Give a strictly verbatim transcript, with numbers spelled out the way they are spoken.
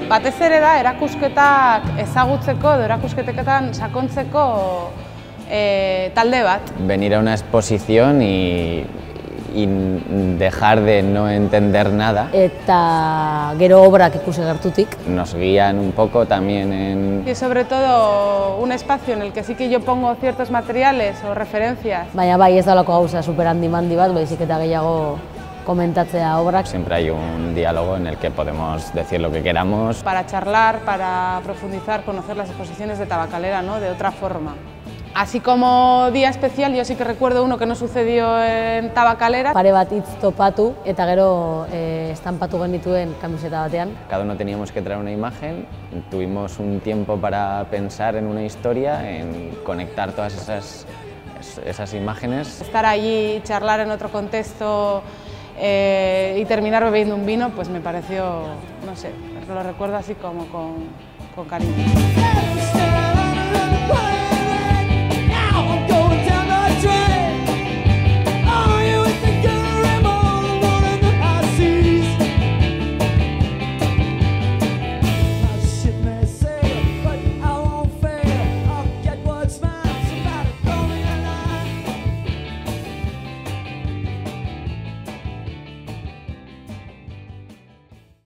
Batez ere da, erakusketak ezagutzeko edo erakusketeketan sakontzeko eh, talde bat. Venir a una exposición y, y dejar de no entender nada. Eta gero obrak ikusi gertutik. Nos guían un poco también en... Y sobre todo un espacio en el que sí que yo pongo ciertos materiales o referencias. Baina bai ez dalako gauza super handi mandi bat, baizik eta gehiago komentatzea obrak. Siempre hay un diálogo en el que podemos decir lo que queramos. Para charlar, para profundizar, conocer las exposiciones de Tabakalera, ¿no?, de otra forma. Así como día especial, yo sí que recuerdo uno que no sucedió en Tabakalera. Pare bat hitz topatu eta gero eh, estanpatu genituen kamiseta batean. Cada uno teníamos que traer una imagen, tuvimos un tiempo para pensar en una historia, en conectar todas esas, esas imágenes. Estar allí, charlar en otro contexto eh, y terminar bebiendo un vino, pues me pareció, no sé, lo recuerdo así como con, con cariño.